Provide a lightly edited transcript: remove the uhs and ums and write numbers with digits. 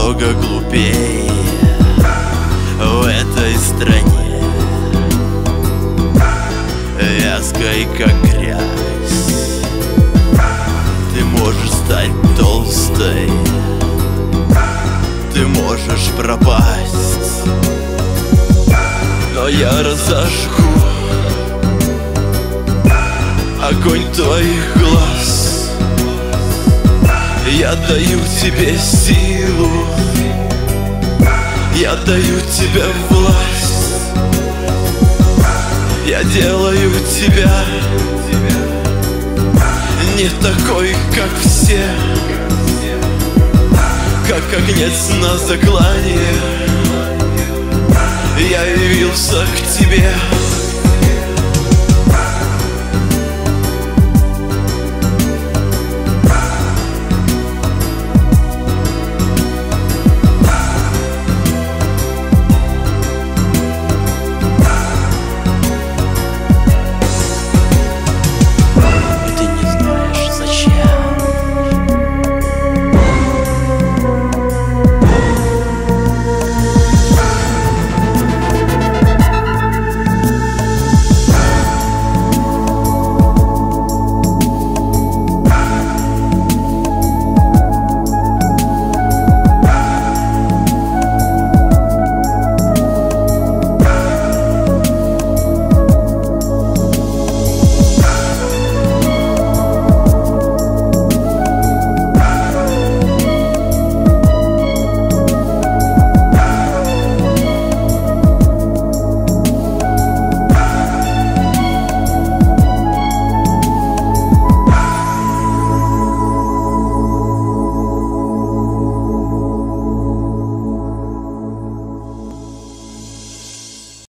намного глупее в этой стране, вязкой как грязь. Ты можешь стать толстой, ты можешь пропасть, но я разожгу огонь твоих глаз. Я даю тебе силу, я даю тебе власть. Я делаю тебя не такой, как все, как огнец на заклание. Я явился к тебе